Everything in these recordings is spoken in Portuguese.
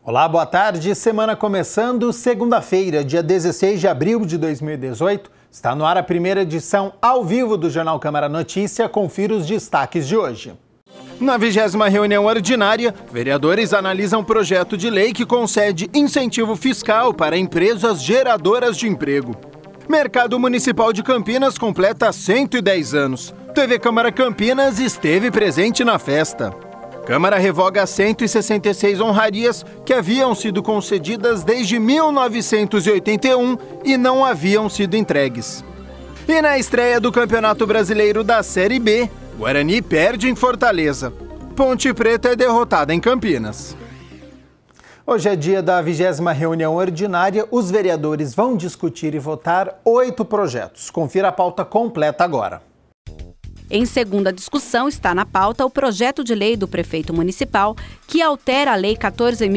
Olá, boa tarde. Semana começando, segunda-feira, dia 16 de abril de 2018. Está no ar a primeira edição ao vivo do Jornal Câmara Notícia. Confira os destaques de hoje. Na 20ª reunião ordinária, vereadores analisam projeto de lei que concede incentivo fiscal para empresas geradoras de emprego. Mercado Municipal de Campinas completa 110 anos. TV Câmara Campinas esteve presente na festa. Câmara revoga 166 honrarias que haviam sido concedidas desde 1981 e não haviam sido entregues. E na estreia do Campeonato Brasileiro da Série B, Guarani perde em Fortaleza. Ponte Preta é derrotada em Campinas. Hoje é dia da 20ª reunião ordinária. Os vereadores vão discutir e votar 8 projetos. Confira a pauta completa agora. Em segunda discussão está na pauta o projeto de lei do prefeito municipal que altera a Lei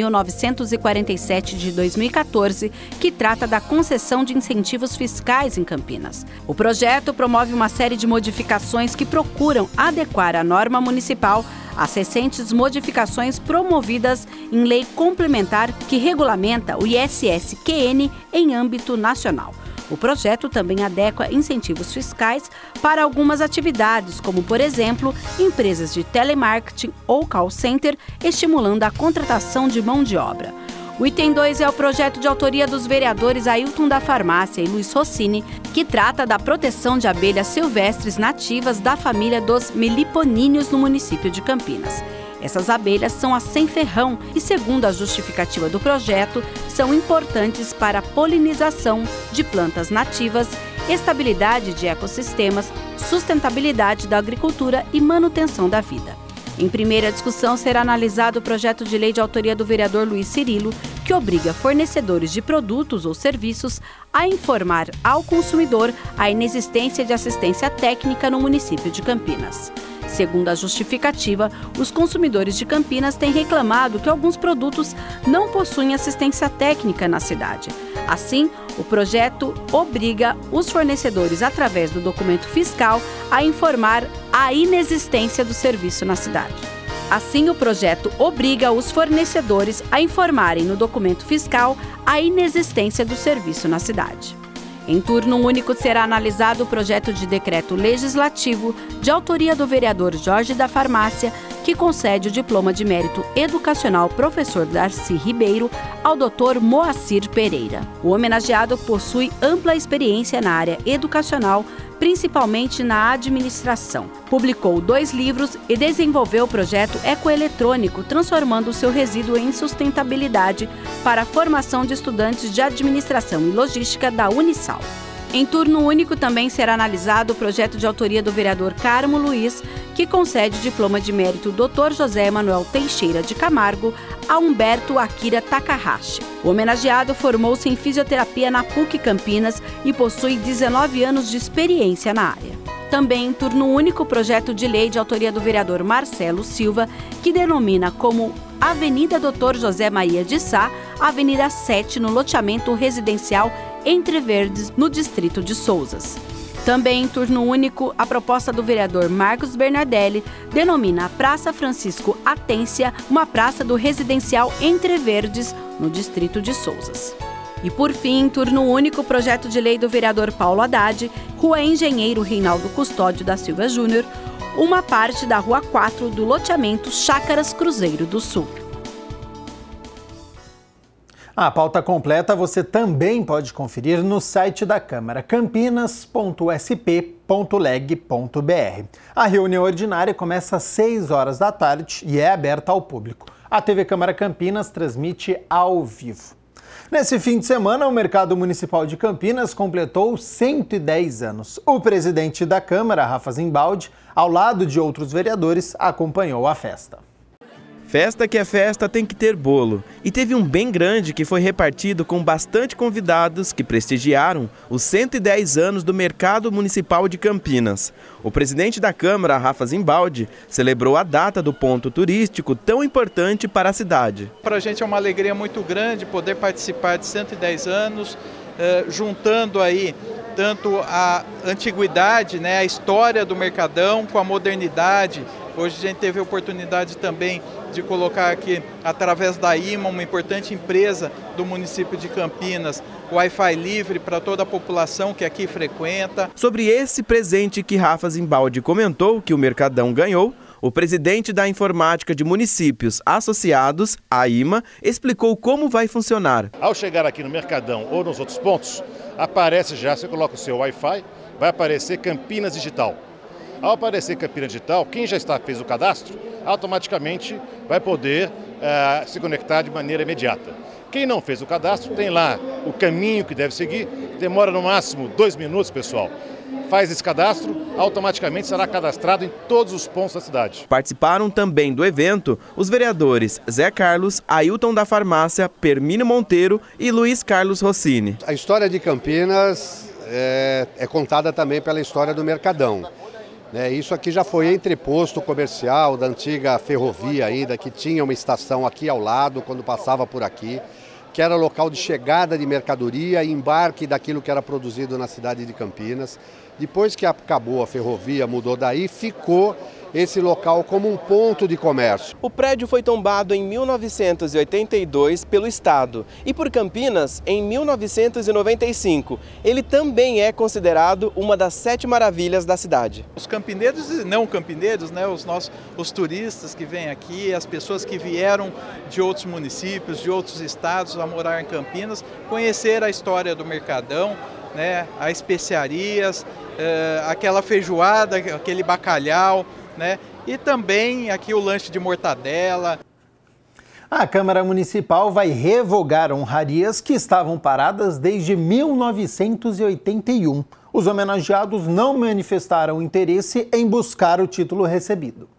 14.947 de 2014, que trata da concessão de incentivos fiscais em Campinas. O projeto promove uma série de modificações que procuram adequar a norma municipal às recentes modificações promovidas em lei complementar que regulamenta o ISS-QN em âmbito nacional. O projeto também adequa incentivos fiscais para algumas atividades, como, por exemplo, empresas de telemarketing ou call center, estimulando a contratação de mão de obra. O item 2 é o projeto de autoria dos vereadores Ailton da Farmácia e Luiz Rossini, que trata da proteção de abelhas silvestres nativas da família dos meliponíneos no município de Campinas. Essas abelhas são as sem ferrão e, segundo a justificativa do projeto, são importantes para a polinização de plantas nativas, estabilidade de ecossistemas, sustentabilidade da agricultura e manutenção da vida. Em primeira discussão será analisado o projeto de lei de autoria do vereador Luiz Cirilo, que obriga fornecedores de produtos ou serviços a informar ao consumidor a inexistência de assistência técnica no município de Campinas. Segundo a justificativa, os consumidores de Campinas têm reclamado que alguns produtos não possuem assistência técnica na cidade. Assim, o projeto obriga os fornecedores, através do documento fiscal, a informar a inexistência do serviço na cidade. Assim, o projeto obriga os fornecedores a informarem no documento fiscal a inexistência do serviço na cidade. Em turno único será analisado o projeto de decreto legislativo de autoria do vereador Jorge da Farmácia, que concede o diploma de mérito educacional professor Darcy Ribeiro ao Dr. Moacir Pereira. O homenageado possui ampla experiência na área educacional, principalmente na administração. Publicou 2 livros e desenvolveu o projeto ecoeletrônico, transformando o seu resíduo em sustentabilidade para a formação de estudantes de administração e logística da Unisal. Em turno único também será analisado o projeto de autoria do vereador Carmo Luiz, que concede diploma de mérito Dr. José Emanuel Teixeira de Camargo a Humberto Akira Takahashi. O homenageado formou-se em fisioterapia na PUC Campinas e possui 19 anos de experiência na área. Também em turno único o projeto de lei de autoria do vereador Marcelo Silva, que denomina como Avenida Dr. José Maria de Sá, Avenida 7, no loteamento residencial Entre Verdes, no distrito de Souzas. Também em turno único, a proposta do vereador Marcos Bernardelli denomina a Praça Francisco Atência uma praça do residencial Entre Verdes, no distrito de Souzas. E por fim, em turno único, o projeto de lei do vereador Paulo Haddad, Rua Engenheiro Reinaldo Custódio da Silva Júnior, uma parte da Rua 4 do loteamento Chácaras Cruzeiro do Sul. A pauta completa você também pode conferir no site da Câmara, campinas.sp.leg.br. A reunião ordinária começa às 6 horas da tarde e é aberta ao público. A TV Câmara Campinas transmite ao vivo. Nesse fim de semana, o Mercado Municipal de Campinas completou 110 anos. O presidente da Câmara, Rafa Zimbaldi, ao lado de outros vereadores, acompanhou a festa. Festa que é festa tem que ter bolo. E teve um bem grande que foi repartido com bastante convidados que prestigiaram os 110 anos do Mercado Municipal de Campinas. O presidente da Câmara, Rafa Zimbaldi, celebrou a data do ponto turístico tão importante para a cidade. Para a gente é uma alegria muito grande poder participar de 110 anos, juntando aí tanto a antiguidade, né, a história do Mercadão com a modernidade. Hoje a gente teve a oportunidade também de colocar aqui, através da IMA, uma importante empresa do município de Campinas, Wi-Fi livre para toda a população que aqui frequenta. Sobre esse presente que Rafa Zimbaldi comentou que o Mercadão ganhou, o presidente da Informática de Municípios Associados, a IMA, explicou como vai funcionar. Ao chegar aqui no Mercadão ou nos outros pontos, aparece já, você coloca o seu Wi-Fi, vai aparecer Campinas Digital. Ao aparecer Campinas Digital, quem já fez o cadastro, automaticamente vai poder se conectar de maneira imediata. Quem não fez o cadastro, tem lá o caminho que deve seguir, demora no máximo 2 minutos, pessoal. Faz esse cadastro, automaticamente será cadastrado em todos os pontos da cidade. Participaram também do evento os vereadores Zé Carlos, Ailton da Farmácia, Permínio Monteiro e Luiz Carlos Rossini. A história de Campinas é contada também pela história do Mercadão. Isso aqui já foi entreposto comercial da antiga ferrovia ainda, que tinha uma estação aqui ao lado, quando passava por aqui, que era local de chegada de mercadoria e embarque daquilo que era produzido na cidade de Campinas. Depois que acabou a ferrovia, mudou daí, ficou esse local como um ponto de comércio. O prédio foi tombado em 1982 pelo Estado e por Campinas em 1995. Ele também é considerado uma das 7 maravilhas da cidade. Os campineiros e não campineiros, né, os turistas que vêm aqui, as pessoas que vieram de outros municípios, de outros estados a morar em Campinas, conhecer a história do Mercadão, né, as especiarias, aquela feijoada, aquele bacalhau, né? E também aqui o lanche de mortadela. A Câmara Municipal vai revogar honrarias que estavam paradas desde 1981. Os homenageados não manifestaram interesse em buscar o título recebido.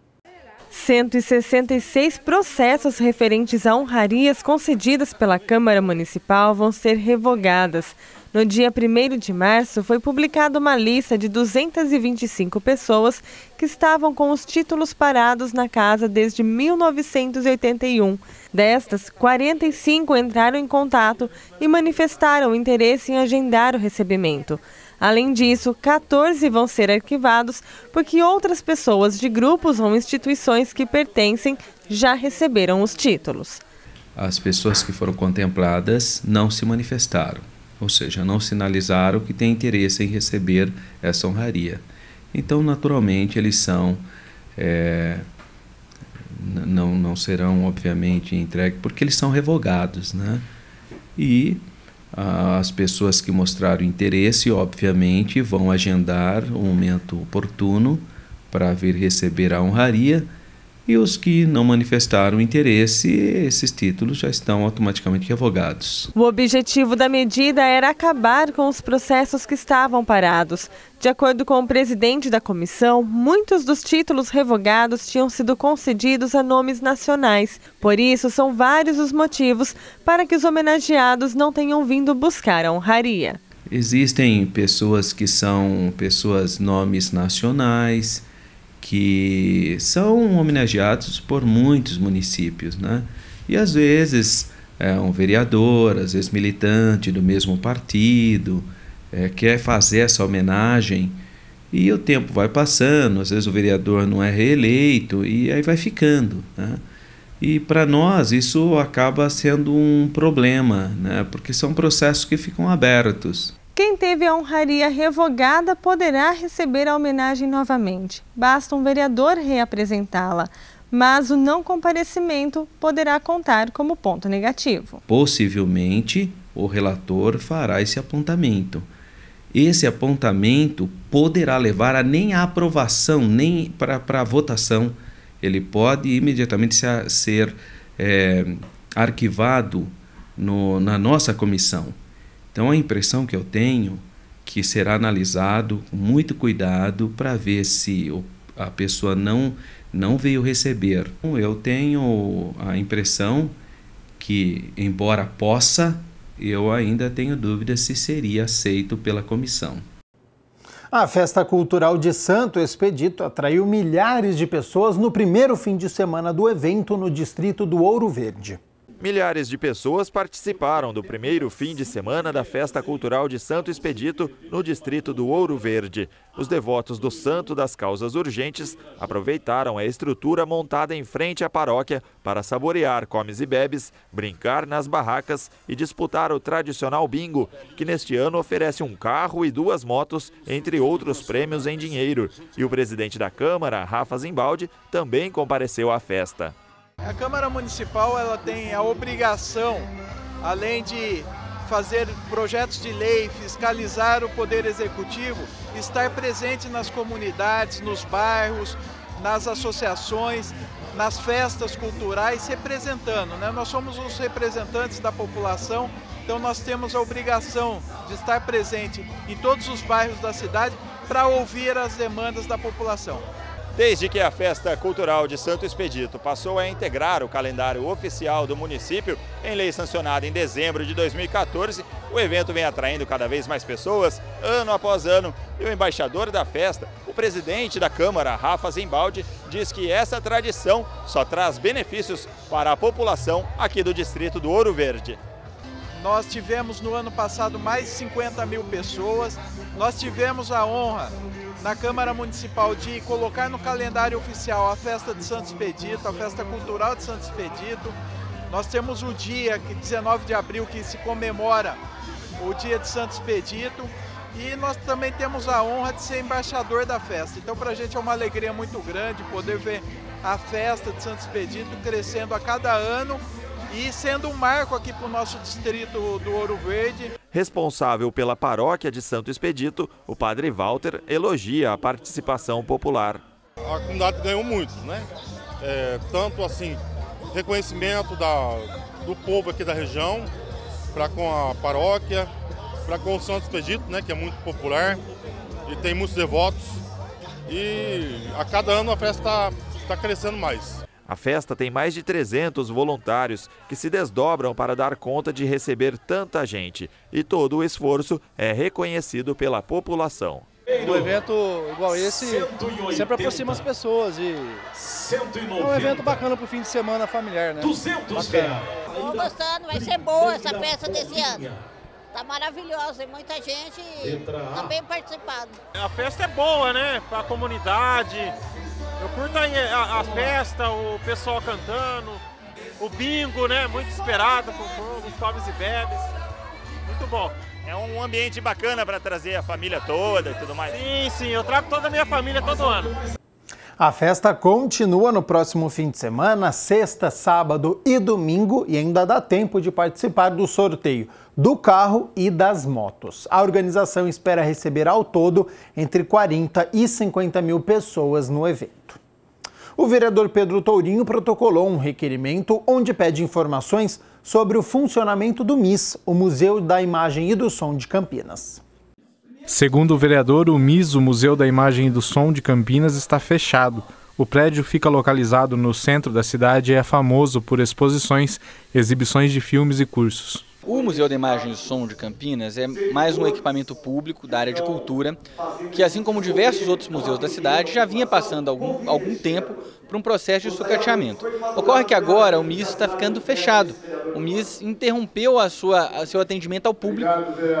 166 processos referentes a honrarias concedidas pela Câmara Municipal vão ser revogadas. No dia 1º de março, foi publicada uma lista de 225 pessoas que estavam com os títulos parados na casa desde 1981. Destas, 45 entraram em contato e manifestaram interesse em agendar o recebimento. Além disso, 14 vão ser arquivados porque outras pessoas de grupos ou instituições que pertencem já receberam os títulos. As pessoas que foram contempladas não se manifestaram, ou seja, não sinalizaram que têm interesse em receber essa honraria. Então, naturalmente, eles são, não serão, obviamente, entregues, porque eles são revogados, né? E as pessoas que mostraram interesse, obviamente, vão agendar um momento oportuno para vir receber a honraria, e os que não manifestaram interesse, esses títulos já estão automaticamente revogados. O objetivo da medida era acabar com os processos que estavam parados. De acordo com o presidente da comissão, muitos dos títulos revogados tinham sido concedidos a nomes nacionais. Por isso, são vários os motivos para que os homenageados não tenham vindo buscar a honraria. Existem pessoas que são nomes nacionais, que são homenageados por muitos municípios, né? E às vezes um vereador, às vezes militante do mesmo partido, quer fazer essa homenagem e o tempo vai passando, às vezes o vereador não é reeleito e aí vai ficando, né? E para nós isso acaba sendo um problema, né? Porque são processos que ficam abertos. Quem teve a honraria revogada poderá receber a homenagem novamente. Basta um vereador reapresentá-la, mas o não comparecimento poderá contar como ponto negativo. Possivelmente, o relator fará esse apontamento. Esse apontamento poderá levar a nem a aprovação, nem para a votação. Ele pode imediatamente ser arquivado na nossa comissão. Então, a impressão que eu tenho que será analisado com muito cuidado para ver se a pessoa não veio receber. Eu tenho a impressão que, embora possa, eu ainda tenho dúvida se seria aceito pela comissão. A Festa Cultural de Santo Expedito atraiu milhares de pessoas no primeiro fim de semana do evento no distrito do Ouro Verde. Milhares de pessoas participaram do primeiro fim de semana da Festa Cultural de Santo Expedito, no distrito do Ouro Verde. Os devotos do Santo das Causas Urgentes aproveitaram a estrutura montada em frente à paróquia para saborear comes e bebes, brincar nas barracas e disputar o tradicional bingo, que neste ano oferece um carro e 2 motos, entre outros prêmios em dinheiro. E o presidente da Câmara, Rafa Zimbaldi, também compareceu à festa. A Câmara Municipal ela tem a obrigação, além de fazer projetos de lei, fiscalizar o Poder Executivo, estar presente nas comunidades, nos bairros, nas associações, nas festas culturais, representando, né? Nós somos os representantes da população, então nós temos a obrigação de estar presente em todos os bairros da cidade para ouvir as demandas da população. Desde que a Festa Cultural de Santo Expedito passou a integrar o calendário oficial do município, em lei sancionada em dezembro de 2014, o evento vem atraindo cada vez mais pessoas, ano após ano. E o embaixador da festa, o presidente da Câmara, Rafa Zimbaldi, diz que essa tradição só traz benefícios para a população aqui do distrito do Ouro Verde. Nós tivemos no ano passado mais de 50 mil pessoas, nós tivemos a honra na Câmara Municipal de colocar no calendário oficial a Festa de Santo Expedito, a Festa Cultural de Santo Expedito. Nós temos o dia, 19 de abril, que se comemora o dia de Santo Expedito, e nós também temos a honra de ser embaixador da festa. Então para a gente é uma alegria muito grande poder ver a Festa de Santo Expedito crescendo a cada ano e sendo um marco aqui para o nosso distrito do Ouro Verde. Responsável pela paróquia de Santo Expedito, o padre Walter elogia a participação popular. A comunidade ganhou muito, né? Tanto assim, reconhecimento do povo aqui da região, para com a paróquia, para com o Santo Expedito, né? Que é muito popular e tem muitos devotos. E a cada ano a festa está crescendo mais. A festa tem mais de 300 voluntários que se desdobram para dar conta de receber tanta gente. E todo o esforço é reconhecido pela população. Um evento igual esse sempre aproxima as pessoas e é um evento bacana para o fim de semana familiar, né? Bacana. Estou gostando, vai ser boa essa festa desse ano. Tá maravilhosa, tem muita gente tá bem participando. A festa é boa, né? Para a comunidade. Eu curto a festa, o pessoal cantando, o bingo, né? Muito esperado, com os comes e bebes. Muito bom. É um ambiente bacana para trazer a família toda e tudo mais. Sim, eu trago toda a minha família todo ano. A festa continua no próximo fim de semana, sexta, sábado e domingo, e ainda dá tempo de participar do sorteio do carro e das motos. A organização espera receber ao todo entre 40 e 50 mil pessoas no evento. O vereador Pedro Tourinho protocolou um requerimento onde pede informações sobre o funcionamento do MIS, o Museu da Imagem e do Som de Campinas. Segundo o vereador, o MIS, o Museu da Imagem e do Som de Campinas, está fechado. O prédio fica localizado no centro da cidade e é famoso por exposições, exibições de filmes e cursos. O Museu da Imagem e do Som de Campinas é mais um equipamento público da área de cultura, que assim como diversos outros museus da cidade, já vinha passando algum tempo por um processo de sucateamento. Ocorre que agora o MIS está ficando fechado. O MIS interrompeu seu atendimento ao público,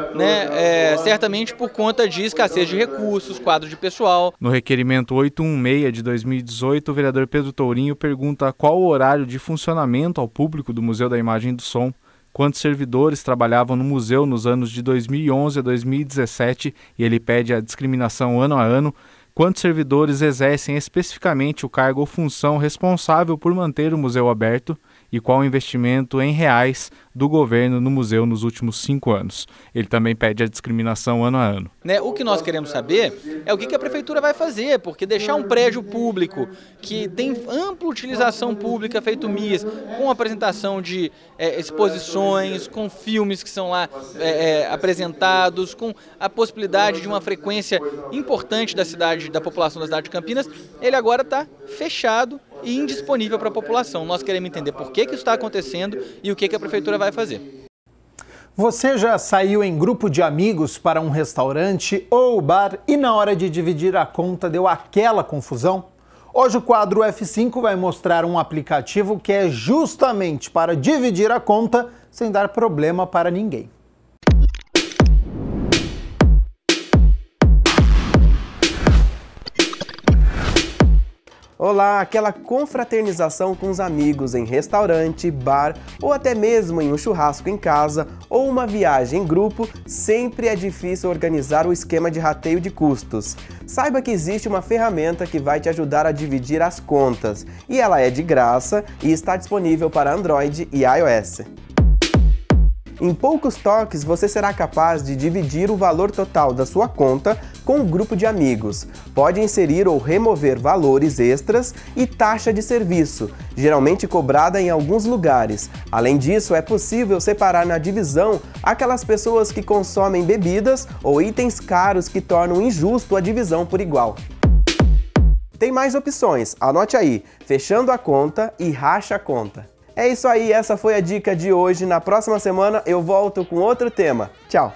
né, certamente por conta de escassez de recursos, quadro de pessoal. No requerimento 816 de 2018, o vereador Pedro Tourinho pergunta qual o horário de funcionamento ao público do Museu da Imagem e do Som, quantos servidores trabalhavam no museu nos anos de 2011 a 2017 e ele pede a discriminação ano a ano, quantos servidores exercem especificamente o cargo ou função responsável por manter o museu aberto e qual o investimento em reais do governo no museu nos últimos 5 anos. Ele também pede a discriminação ano a ano. O que nós queremos saber é o que a prefeitura vai fazer, porque deixar um prédio público que tem ampla utilização pública, feito MIS, com apresentação de exposições, com filmes que são lá apresentados, com a possibilidade de uma frequência importante da população da cidade de Campinas, ele agora está fechado e indisponível para a população. Nós queremos entender por que isso está acontecendo e o que a prefeitura vai fazer. Você já saiu em grupo de amigos para um restaurante ou bar e na hora de dividir a conta deu aquela confusão? Hoje o quadro F5 vai mostrar um aplicativo que é justamente para dividir a conta sem dar problema para ninguém. Olá, aquela confraternização com os amigos em restaurante, bar ou até mesmo em um churrasco em casa ou uma viagem em grupo, sempre é difícil organizar o esquema de rateio de custos. Saiba que existe uma ferramenta que vai te ajudar a dividir as contas e ela é de graça e está disponível para Android e iOS. Em poucos toques, você será capaz de dividir o valor total da sua conta com um grupo de amigos. Pode inserir ou remover valores extras e taxa de serviço, geralmente cobrada em alguns lugares. Além disso, é possível separar na divisão aquelas pessoas que consomem bebidas ou itens caros que tornam injusto a divisão por igual. Tem mais opções, anote aí, fechando a conta e racha a conta. É isso aí, essa foi a dica de hoje. Na próxima semana eu volto com outro tema. Tchau!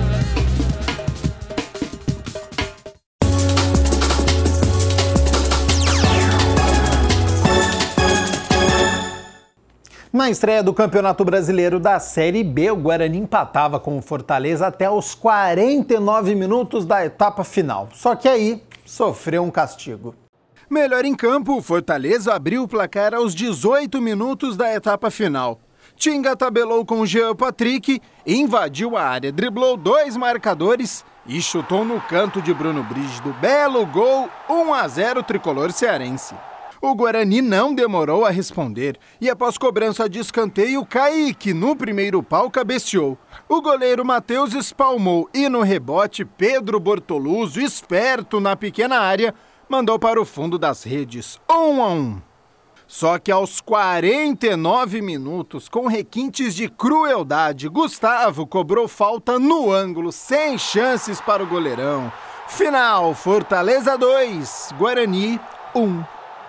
Na estreia do Campeonato Brasileiro da Série B, o Guarani empatava com o Fortaleza até os 49 minutos da etapa final. Só que aí sofreu um castigo. Melhor em campo, o Fortaleza abriu o placar aos 18 minutos da etapa final. Tinga tabelou com Jean Patrick, invadiu a área, driblou 2 marcadores e chutou no canto de Bruno Brígido. Belo gol, 1-0 tricolor cearense. O Guarani não demorou a responder e após cobrança de escanteio, Kaique no primeiro pau cabeceou. O goleiro Matheus espalmou e no rebote, Pedro Bortoluso, esperto na pequena área, mandou para o fundo das redes, 1-1. Só que aos 49 minutos, com requintes de crueldade, Gustavo cobrou falta no ângulo, sem chances para o goleirão. Final, Fortaleza 2, Guarani 1.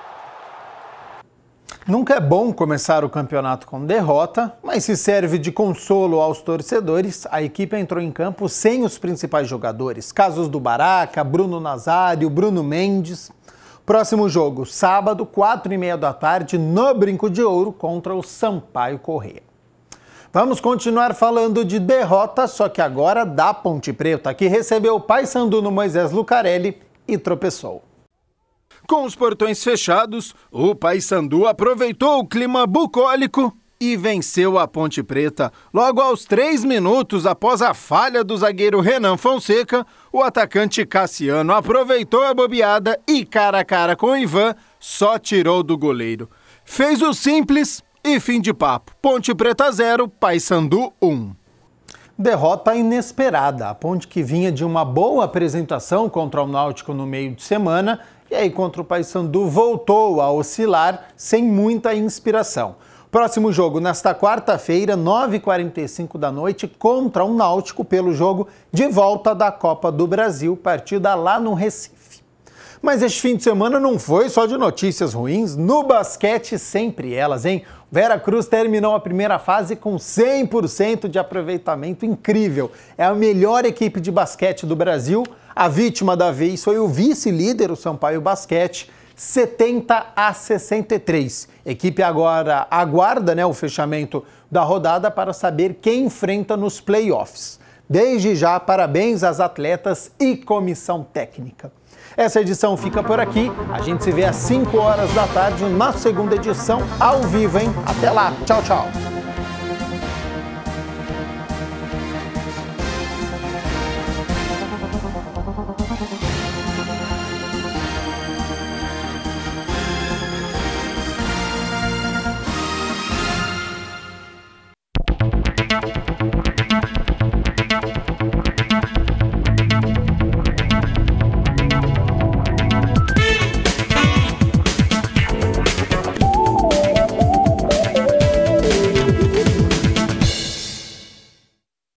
Nunca é bom começar o campeonato com derrota, mas se serve de consolo aos torcedores, a equipe entrou em campo sem os principais jogadores. Casos do Baraca, Bruno Nazário, Bruno Mendes. Próximo jogo, sábado, 4h30 da tarde, no Brinco de Ouro, contra o Sampaio Corrêa. Vamos continuar falando de derrota, só que agora da Ponte Preta, que recebeu o Paysandu no Moisés Lucarelli e tropeçou. Com os portões fechados, o Paysandu aproveitou o clima bucólico e venceu a Ponte Preta. Logo aos 3 minutos após a falha do zagueiro Renan Fonseca, o atacante Cassiano aproveitou a bobeada e, cara a cara com o Ivan, só tirou do goleiro. Fez o simples e fim de papo. Ponte Preta 0, Paysandu 1. Derrota inesperada. A Ponte, que vinha de uma boa apresentação contra o Náutico no meio de semana, e aí contra o Paysandu voltou a oscilar sem muita inspiração. Próximo jogo nesta quarta-feira, 9h45 da noite, contra o Náutico pelo jogo de volta da Copa do Brasil, partida lá no Recife. Mas este fim de semana não foi só de notícias ruins, no basquete sempre elas, hein? Veracruz terminou a primeira fase com 100% de aproveitamento, incrível. É a melhor equipe de basquete do Brasil. A vítima da vez foi o vice-líder, o Sampaio Basquete, 70-63. A equipe agora aguarda, o fechamento da rodada para saber quem enfrenta nos playoffs. Desde já, parabéns às atletas e comissão técnica. Essa edição fica por aqui. A gente se vê às 5 horas da tarde na segunda edição, ao vivo, hein? Até lá. Tchau, tchau.